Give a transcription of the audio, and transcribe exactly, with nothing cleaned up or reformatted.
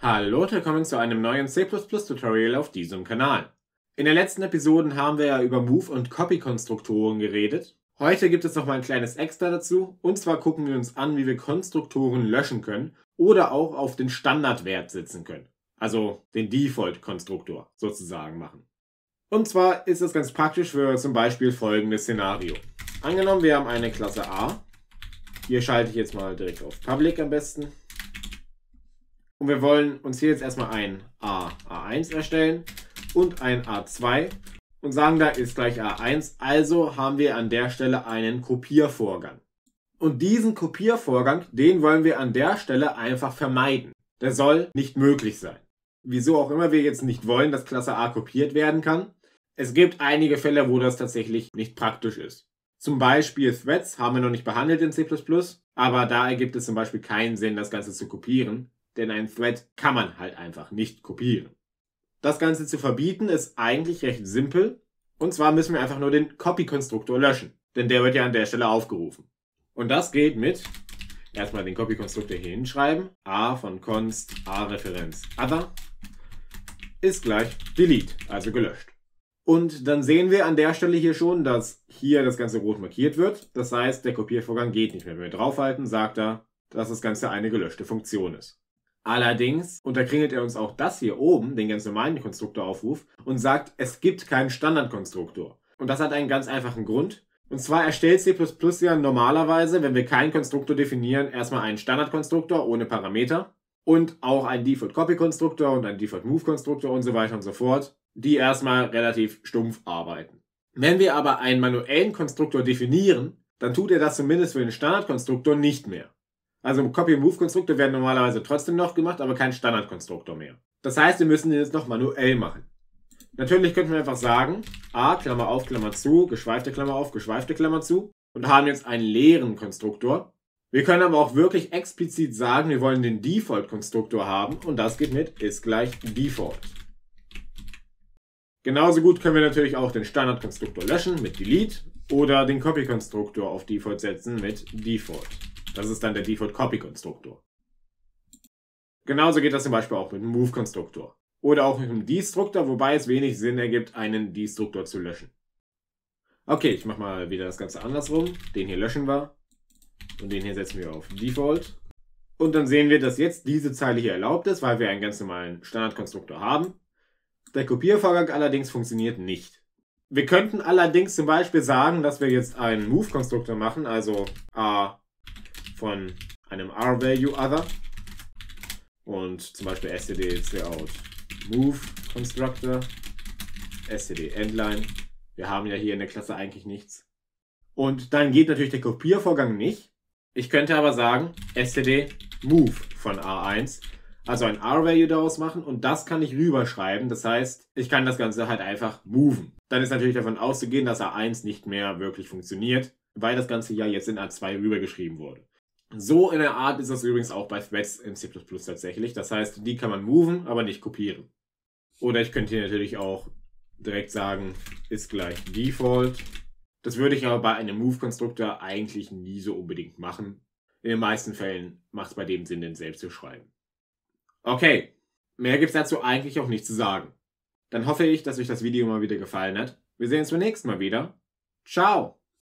Hallo und willkommen zu einem neuen C plus plus Tutorial auf diesem Kanal. In den letzten Episoden haben wir ja über Move- und Copy-Konstruktoren geredet. Heute gibt es noch mal ein kleines Extra dazu, und zwar gucken wir uns an, wie wir Konstruktoren löschen können oder auch auf den Standardwert setzen können. Also den Default-Konstruktor sozusagen machen. Und zwar ist das ganz praktisch für zum Beispiel folgendes Szenario. Angenommen, wir haben eine Klasse A. Hier schalte ich jetzt mal direkt auf Public am besten. Und wir wollen uns hier jetzt erstmal ein A A1 erstellen und ein A zwei und sagen, da ist gleich A eins. Also haben wir an der Stelle einen Kopiervorgang. Und diesen Kopiervorgang, den wollen wir an der Stelle einfach vermeiden. Der soll nicht möglich sein. Wieso auch immer wir jetzt nicht wollen, dass Klasse A kopiert werden kann. Es gibt einige Fälle, wo das tatsächlich nicht praktisch ist. Zum Beispiel Threads haben wir noch nicht behandelt in C plus plus, aber da ergibt es zum Beispiel keinen Sinn, das Ganze zu kopieren. Denn ein Thread kann man halt einfach nicht kopieren. Das Ganze zu verbieten ist eigentlich recht simpel. Und zwar müssen wir einfach nur den Copy-Konstruktor löschen. Denn der wird ja an der Stelle aufgerufen. Und das geht mit, erstmal den Copy-Konstruktor hier hinschreiben. A von const A-Referenz other ist gleich delete, also gelöscht. Und dann sehen wir an der Stelle hier schon, dass hier das Ganze rot markiert wird. Das heißt, der Kopiervorgang geht nicht mehr. Wenn wir draufhalten, sagt er, dass das Ganze eine gelöschte Funktion ist. Allerdings unterkringelt er uns auch das hier oben, den ganz normalen Konstruktoraufruf, und sagt, es gibt keinen Standardkonstruktor. Und das hat einen ganz einfachen Grund. Und zwar erstellt C plus plus ja normalerweise, wenn wir keinen Konstruktor definieren, erstmal einen Standardkonstruktor ohne Parameter und auch einen Default-Copy-Konstruktor und einen Default-Move-Konstruktor und so weiter und so fort, die erstmal relativ stumpf arbeiten. Wenn wir aber einen manuellen Konstruktor definieren, dann tut er das zumindest für den Standardkonstruktor nicht mehr. Also Copy- und Move-Konstruktor werden normalerweise trotzdem noch gemacht, aber kein Standardkonstruktor mehr. Das heißt, wir müssen den jetzt noch manuell machen. Natürlich könnten wir einfach sagen, A, Klammer auf, Klammer zu, geschweifte Klammer auf, geschweifte Klammer zu und haben jetzt einen leeren Konstruktor. Wir können aber auch wirklich explizit sagen, wir wollen den Default-Konstruktor haben und das geht mit ist gleich Default. Genauso gut können wir natürlich auch den Standardkonstruktor löschen mit Delete oder den Copy-Konstruktor auf Default setzen mit Default. Das ist dann der Default-Copy-Konstruktor. Genauso geht das zum Beispiel auch mit dem Move-Konstruktor. Oder auch mit dem Destruktor, wobei es wenig Sinn ergibt, einen Destruktor zu löschen. Okay, ich mache mal wieder das Ganze andersrum. Den hier löschen wir. Und den hier setzen wir auf Default. Und dann sehen wir, dass jetzt diese Zeile hier erlaubt ist, weil wir einen ganz normalen Standardkonstruktor haben. Der Kopiervorgang allerdings funktioniert nicht. Wir könnten allerdings zum Beispiel sagen, dass wir jetzt einen Move-Konstruktor machen, also A von einem R-Value-Other und zum Beispiel std-cout move constructor, std-endline. Wir haben ja hier in der Klasse eigentlich nichts. Und dann geht natürlich der Kopiervorgang nicht. Ich könnte aber sagen std-move von A eins, also ein R-Value daraus machen und das kann ich rüberschreiben. Das heißt, ich kann das Ganze halt einfach moven. Dann ist natürlich davon auszugehen, dass A eins nicht mehr wirklich funktioniert, weil das Ganze ja jetzt in A zwei rübergeschrieben wurde. So in der Art ist das übrigens auch bei Threads in C plus plus tatsächlich. Das heißt, die kann man moven, aber nicht kopieren. Oder ich könnte hier natürlich auch direkt sagen, ist gleich Default. Das würde ich aber bei einem Move-Konstruktor eigentlich nie so unbedingt machen. In den meisten Fällen macht es bei dem Sinn, den selbst zu schreiben. Okay, mehr gibt es dazu eigentlich auch nicht zu sagen. Dann hoffe ich, dass euch das Video mal wieder gefallen hat. Wir sehen uns beim nächsten Mal wieder. Ciao!